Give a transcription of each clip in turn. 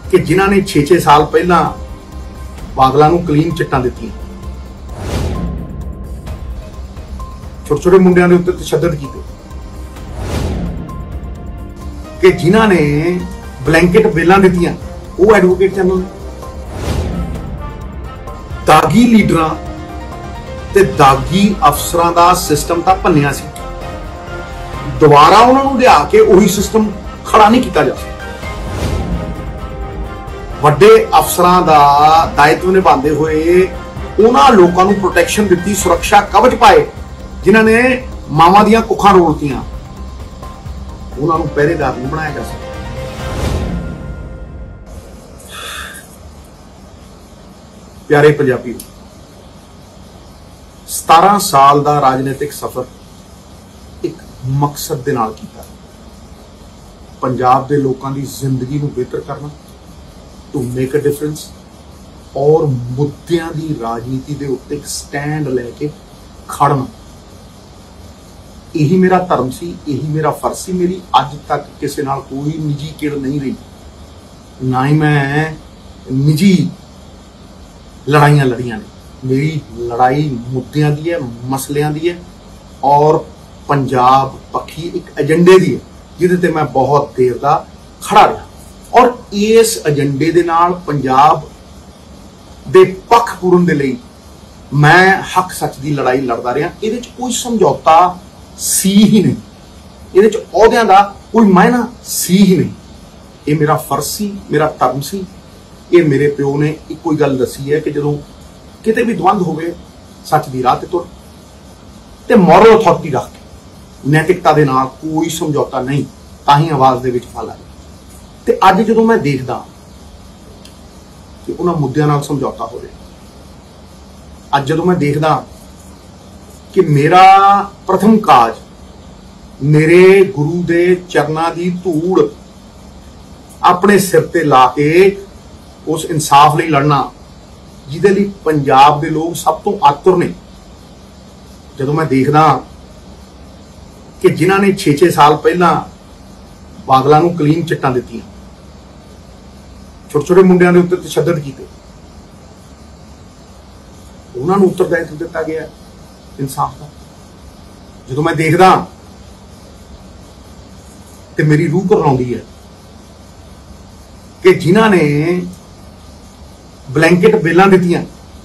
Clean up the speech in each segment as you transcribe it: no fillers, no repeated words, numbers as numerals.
कि जिन्हां ने 6-6 साल पहला बादलों को क्लीन चिट्टां दित्तियां, छोटे छोटे मुंडियां दे उत्ते तशद्दद कीते, कि जिन्हां ने ब्लैंकेट बेलां दित्तियां वो एडवोकेट जनरल, दागी लीडरां ते दागी अफसरां दा सिस्टम तां भन्निया सी, दोबारा उन्होंने लिया के उही सिस्टम खड़ा नहीं किया जा सकता। वड्डे अफसरां दा दायित्व निभाते हुए उन्हां लोकां नूं प्रोटैक्शन दित्ती, सुरक्षा कवच पाए जिन्हां ने मावां दियां कुखां रोलतियां, उन्हां नूं पहरेदार नहीं बनाया जा सकता। प्यारे पंजाबी, 17 साल दा राजनीतिक सफर एक मकसद दे नाल कीता, पंजाब दे लोकां दी जिंदगी नूं बेहतर करना, टू मेक अ डिफरेंस, और मुद्दियां दी राजनीति दे उत्ते एक स्टैंड लैके खड़ना। यही मेरा धर्म सी, यही मेरा फर्ज सी। मेरी अज तक किसी नाल कोई निजी किड़ नहीं रही, ना ही मैं निजी लड़ाइयां लड़ियां ने। मेरी लड़ाई मुद्दियां दी है, मसलियां दी है, और पंजाब पक्षी एक एजेंडे दी है जिहदे ते मैं बहुत देर दा खड़ा रहा, और इस एजेंडे दे नाल पंजाब दे पक्ष पूरन दे लई मैं हक सच दी लड़ाई लड़दा रहा। इहदे च कोई समझौता सी ही नहीं, इहदे च अहुदियां दा कोई मायना सी ही नहीं। ये मेरा फर्ज सी, मेरा धर्म सी। ये मेरे प्यो ने एक कोई गल दसी है कि जदों किते भी द्वंद होवे सच दी राह ते तुर, ते मॉरल अथॉरिटी रख के नैतिकता दे नाल कोई समझौता नहीं, ताही आवाज दे विच फल आए। ते अज जदों मैं देखदा कि उन्हां मुद्दियां नाल समझौता हो रहा, अज जदों मैं देखदा कि मेरा प्रथम काज मेरे गुरु दे चरनां दी धूड़ अपने सिर ते ला के उस इंसाफ लई लड़ना जिहदे लई पंजाब दे लोग सब तो आतुर ने, जदों मैं देखदा कि जिन्हां ने 6-6 साल पहला बादलों को क्लीन चिट्टां दित्तियां, छोटे छोटे मुंडियां दे उत्ते तशद्दद कीते, उन्हां नूं उत्तरदायित्व दिता गया इंसाफ का, जदों मैं देखदा ते मेरी रूह घबराउंदी है कि जिन्हां ने ब्लैंकेट बेलां दित्तियां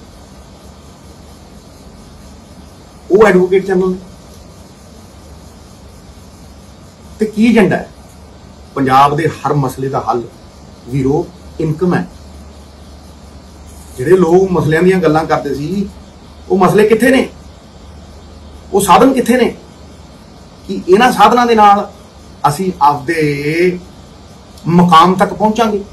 वो एडवोकेट जनरल ते की एजेंडा है। पंजाब दे हर मसले का हल वीरो इनकम है। जिहड़े लोग मसलियां दीयां गल्लां करदे सी वो मसले कित्थे ने, वो साधन कित्थे ने कि इन्हां साधनां दे नाल असीं आपदे मकाम तक पहुंचांगे।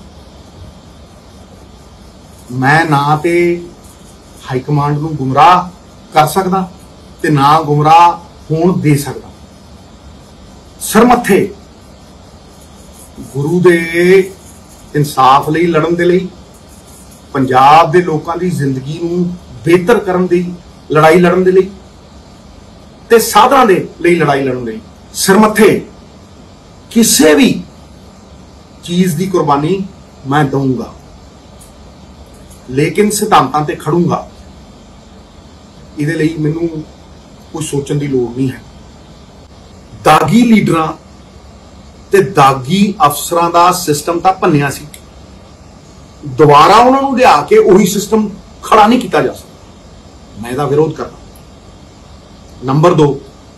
मैं ना ते हाईकमांड नूं गुमराह कर सकदा ते ना गुमराह होण दे सकदा। सरमथे गुरु दे इंसाफ लई लड़न दे लई, पंजाब दे लोकां दी जिंदगी नूं बेहतर करन दी लड़ाई लड़न दे लई ते साधनां दे लई लड़ाई लड़न दे लई सरमथे किसी भी चीज की कुर्बानी मैं दूंगा, लेकिन सिद्धांतां ते खड़ूंगा। इहदे लई मैनूं कोई सोचण दी लोड़ नहीं है। दागी लीडरां ते दागी अफसरां दा सिस्टम तां भन्निया सी, दोबारा उन्होंने लिया के उही सिस्टम खड़ा नहीं किया जा सकता। मैं इसदा विरोध करना। नंबर 2,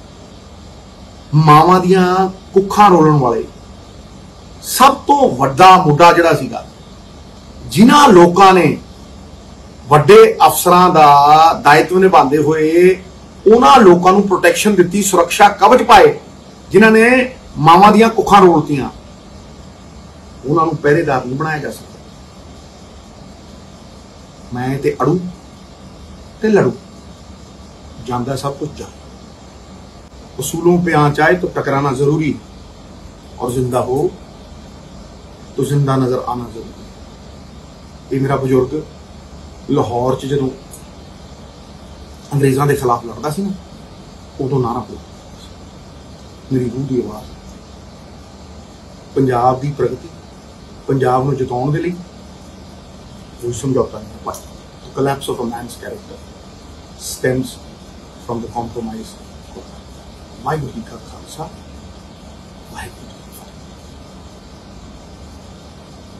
मावां दियां कुखां रोलण वाले सब तो वड्डा मुद्दा जिहड़ा सीगा, जिन्हां लोकां ने वड्डे अफसरां दा दायित्व निभाते हुए उन्हां लोकां नूं प्रोटैक्शन दित्ती, सुरक्षा कवच पाए जिन्हां ने मावां दियां कुखां रोलतियां, उन्हां नूं पहरेदार नहीं बनाया जा सकता। मैं ते अड़ू ते लड़ू, जानदा सब कुछ जा। उसूलों पे आँच आए तो टकराना जरूरी, और जिंदा हो तो जिंदा नजर आना जरूरी। ये मेरा बुजुर्ग लाहौर च जदों अंग्रेज़ों के खिलाफ लड़ता सी ना, उदों नारा बोलता मेरी रूह की आवाज़। पंजाब की प्रगति, ਪੰਜਾਬ ਨੂੰ ਜਿਤਾਉਣ ਦੇ ਲਈ ਕੋਈ ਸਮਝੌਤਾ ਨਹੀਂ ਹੈ। But the collapse of a man's character stems from the compromise of Waheguru ji ਕਾ ਖਾਲਸਾ ਵਾਹਿਗੁਰੂ ਜੀ ਕੀ ਫਤਿਹ।